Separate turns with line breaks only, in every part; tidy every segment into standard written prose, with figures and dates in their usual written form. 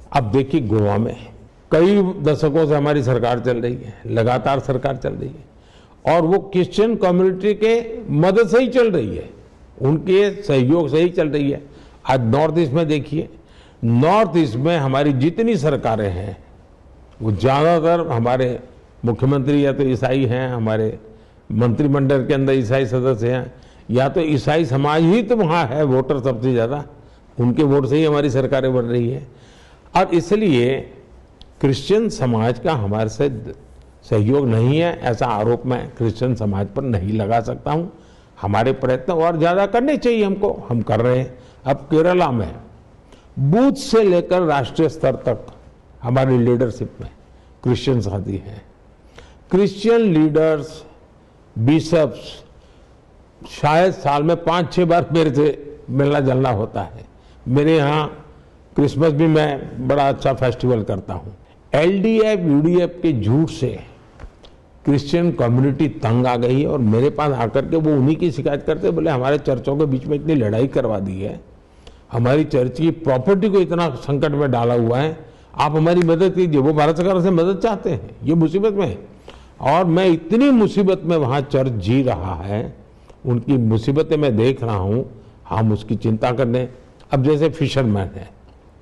अब देखिए, गोवा में कई दशकों से हमारी सरकार चल रही है, लगातार सरकार चल रही है और वो क्रिश्चियन कम्युनिटी के मदद से ही चल रही है, उनके सहयोग से ही चल रही है। आज नॉर्थ ईस्ट में देखिए, नॉर्थ ईस्ट में हमारी जितनी सरकारें हैं वो ज़्यादातर हमारे मुख्यमंत्री या तो ईसाई हैं, हमारे मंत्रिमंडल के अंदर ईसाई सदस्य हैं, या तो ईसाई समाज ही तो वहाँ है, वोटर सबसे ज़्यादा, उनके वोट से ही हमारी सरकारें बन रही है। और इसलिए क्रिश्चियन समाज का हमारे से सहयोग नहीं है, ऐसा आरोप मैं क्रिश्चियन समाज पर नहीं लगा सकता हूँ। हमारे प्रयत्न और ज़्यादा करने चाहिए हमको, हम कर रहे हैं। अब केरला में बूथ से लेकर राष्ट्रीय स्तर तक हमारी लीडरशिप में क्रिश्चियन साथी हैं। क्रिश्चियन लीडर्स, बिशप्स शायद साल में 5-6 बार मेरे से मिलना जुलना होता है। मेरे यहाँ क्रिसमस भी मैं बड़ा अच्छा फेस्टिवल करता हूँ। एलडीएफ यूडीएफ के झूठ से क्रिश्चियन कम्युनिटी तंग आ गई है और मेरे पास आकर के वो उन्हीं की शिकायत करते, बोले हमारे चर्चों के बीच में इतनी लड़ाई करवा दी है, हमारी चर्च की प्रॉपर्टी को इतना संकट में डाला हुआ है, आप हमारी मदद कीजिए। वो भारत सरकार से मदद चाहते हैं, ये मुसीबत में है और मैं इतनी मुसीबत में वहाँ चर्च जी रहा है, उनकी मुसीबतें मैं देख रहा हूँ, हम उसकी चिंता करने। अब जैसे फिशरमैन है,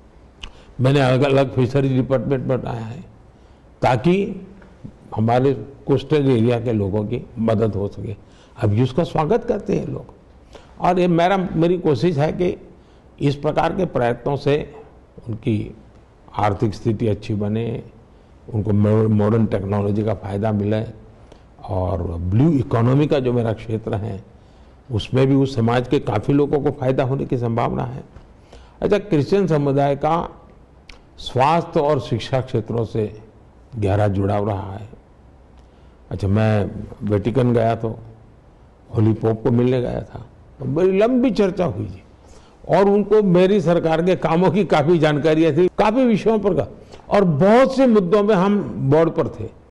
मैंने अलग अलग फिशरीज डिपार्टमेंट बनाया है ताकि हमारे कोस्टल एरिया के लोगों की मदद हो सके। अब ये उसका स्वागत करते हैं लोग और ये मेरी कोशिश है कि इस प्रकार के प्रयत्नों से उनकी आर्थिक स्थिति अच्छी बने, उनको मॉडर्न टेक्नोलॉजी का फ़ायदा मिले और ब्लू इकोनॉमी का जो मेरा क्षेत्र है उसमें भी उस समाज के काफ़ी लोगों को फ़ायदा होने की संभावना है। अच्छा, क्रिश्चियन समुदाय का स्वास्थ्य और शिक्षा क्षेत्रों से गहरा जुड़ाव रहा है। अच्छा, मैं वेटिकन गया तो होली पोप को मिलने गया था, तो बड़ी लंबी चर्चा हुई जी और उनको मेरी सरकार के कामों की काफ़ी जानकारियाँ थी, काफ़ी विषयों पर का, और बहुत से मुद्दों में हम बोर्ड पर थे।